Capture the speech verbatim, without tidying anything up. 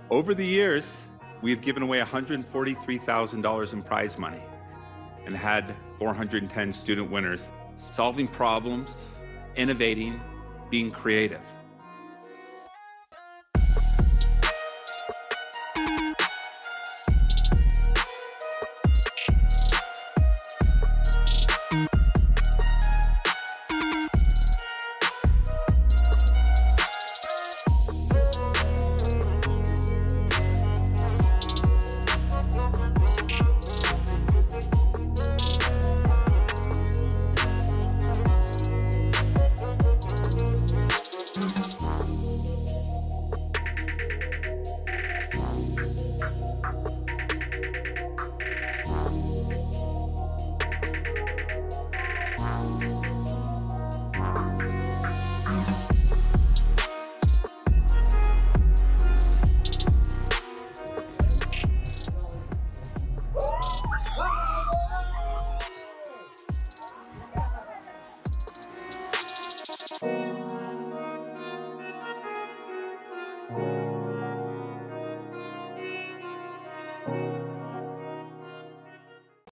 Over the years, we have given away one hundred forty-three thousand dollars in prize money and had four hundred ten student winners, solving problems, innovating, being creative. Thank you.